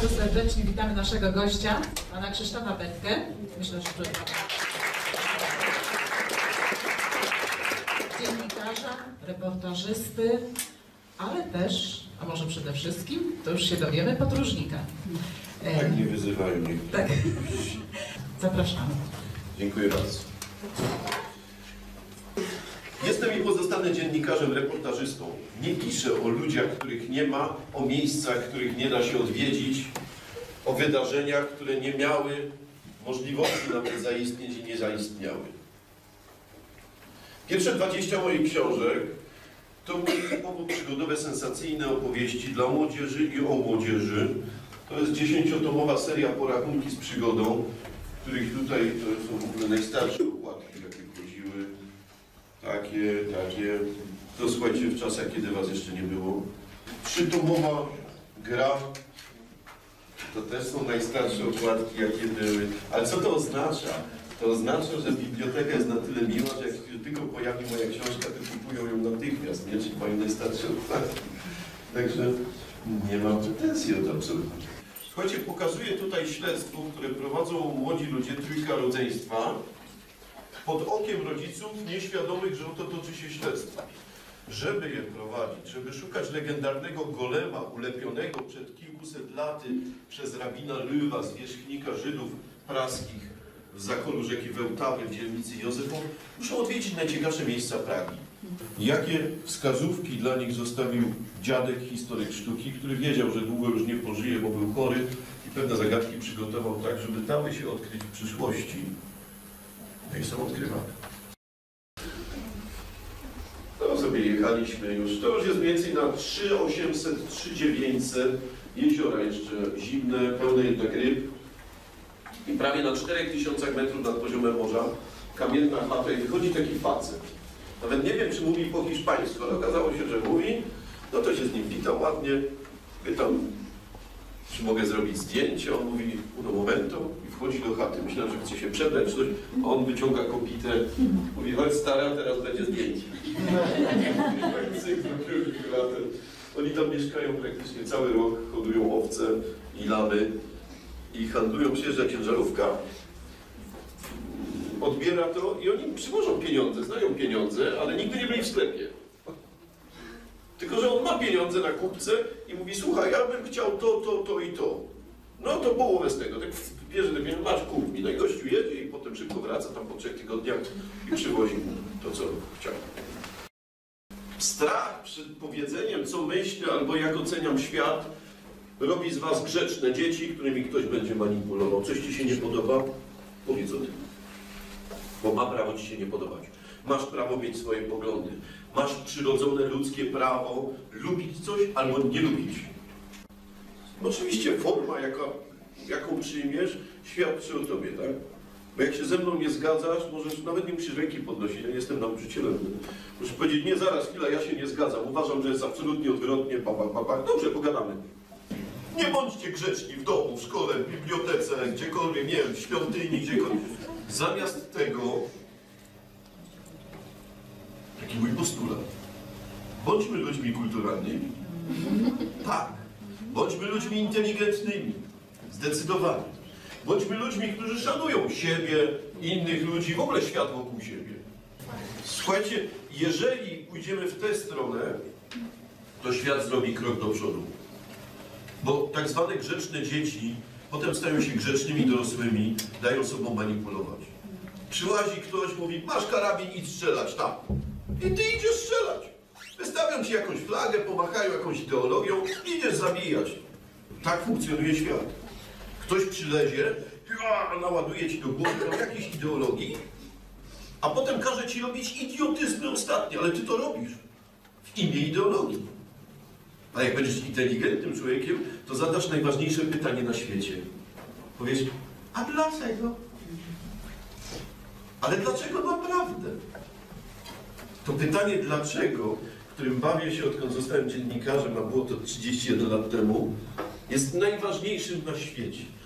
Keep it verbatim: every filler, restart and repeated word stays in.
Bardzo serdecznie witamy naszego gościa, pana Krzysztofa Betkę. Myślę, że dziennikarza, reportażysty, ale też, a może przede wszystkim, to już się dowiemy, podróżnika. Tak nie wyzywają mnie. Tak. Zapraszamy. Dziękuję bardzo. Jestem i pozostanę dziennikarzem, reportażystą. Nie piszę o ludziach, których nie ma, o miejscach, których nie da się odwiedzić, o wydarzeniach, które nie miały możliwości nawet zaistnieć i nie zaistniały. Pierwsze dwadzieścia moich książek to typowo przygodowe, sensacyjne opowieści dla młodzieży i o młodzieży. To jest dziesięciotomowa seria Porachunki z przygodą, których tutaj to są w ogóle najstarsze układki, jakie chodziły. Takie, takie. To słuchajcie, w czasach, kiedy was jeszcze nie było. Trzytomowa gra. To też są najstarsze okładki, jakie były. Ale co to oznacza? To oznacza, że biblioteka jest na tyle miła, że jak się tylko pojawi moja książka, to kupują ją natychmiast, nie? Czyli mają najstarsze okładki. Także nie mam pretensji o to absolutnie. Słuchajcie, pokazuję tutaj śledztwo, które prowadzą młodzi ludzie, trójka rodzeństwa, pod okiem rodziców nieświadomych, że oto toczy się śledztwo. Żeby je prowadzić, żeby szukać legendarnego golema ulepionego przed kilkuset laty przez rabina Löwa, zwierzchnika Żydów praskich w zakolu rzeki Wełtawy w dzielnicy Józefow, muszą odwiedzić najciekawsze miejsca Pragi. Jakie wskazówki dla nich zostawił dziadek, historyk sztuki, który wiedział, że długo już nie pożyje, bo był chory i pewne zagadki przygotował tak, żeby dały się odkryć w przyszłości. No i są odkrywane. To sobie jechaliśmy już. To już jest mniej więcej na trzy tysiące osiemset, trzy tysiące dziewięćset. Jeziora jeszcze zimne, pełne jednak ryb. I prawie na czterech tysiącach metrów nad poziomem morza kamienna chata i wychodzi taki facet. Nawet nie wiem, czy mówi po hiszpańsku, ale okazało się, że mówi. No to się z nim witam ładnie. Pytam, czy mogę zrobić zdjęcie? On mówi, uno momento, i wchodzi do chaty. Myślałem, że chce się przebrać coś, a on wyciąga kopitę. Mówi, chodź stara, teraz będzie zdjęcie. Oni tam mieszkają praktycznie cały rok, hodują owce i lamy i handlują. Przyjeżdża ciężarówka, odbiera to i oni przywożą pieniądze, znają pieniądze, ale nigdy nie byli w sklepie. Tylko że on ma pieniądze na kupce i mówi, słuchaj, ja bym chciał to, to, to i to. No to połowę z tego. Tak bierze te pieniądze, masz, kup mi. No i gościu jedzie i potem szybko wraca tam po trzech tygodniach i przywozi mu to, co chciał. Strach przed powiedzeniem, co myślę albo jak oceniam świat, robi z was grzeczne dzieci, którymi ktoś będzie manipulował. Coś ci się nie podoba? Powiedz o tym. Bo ma prawo ci się nie podobać. Masz prawo mieć swoje poglądy. Masz przyrodzone ludzkie prawo lubić coś albo nie lubić. Oczywiście forma, jaka, jaką przyjmiesz, świadczy o tobie, tak? Bo jak się ze mną nie zgadzasz, możesz, nawet nie musisz ręki podnosić, ja nie jestem nauczycielem. Muszę powiedzieć, nie, zaraz, chwila, ja się nie zgadzam. Uważam, że jest absolutnie odwrotnie, papa, papa. Dobrze, pogadamy. Nie bądźcie grzeczni w domu, w szkole, w bibliotece, gdziekolwiek, nie wiem, w świątyni, gdziekolwiek. Zamiast tego, taki mój postulat, bądźmy ludźmi kulturalnymi. Tak. Bądźmy ludźmi inteligentnymi. Zdecydowanie. Bądźmy ludźmi, którzy szanują siebie, innych ludzi, w ogóle świat wokół siebie. Słuchajcie, jeżeli pójdziemy w tę stronę, to świat zrobi krok do przodu. Bo tak zwane grzeczne dzieci potem stają się grzecznymi dorosłymi, dają sobą manipulować. Przyłazi ktoś, mówi, masz karabin, idź strzelać, tak. I ty idziesz strzelać. Wystawią ci jakąś flagę, pomachają jakąś ideologią, idziesz zabijać. Tak funkcjonuje świat. Ktoś przylezie, naładuje ci do głowy jakiejś ideologii, a potem każe ci robić idiotyzmy ostatnie, ale ty to robisz w imię ideologii. A jak będziesz inteligentnym człowiekiem, to zadasz najważniejsze pytanie na świecie. Powiesz, a dlaczego? Ale dlaczego naprawdę? To pytanie dlaczego, którym bawię się, odkąd zostałem dziennikarzem, a było to trzydzieści jeden lat temu, jest najważniejszym na świecie.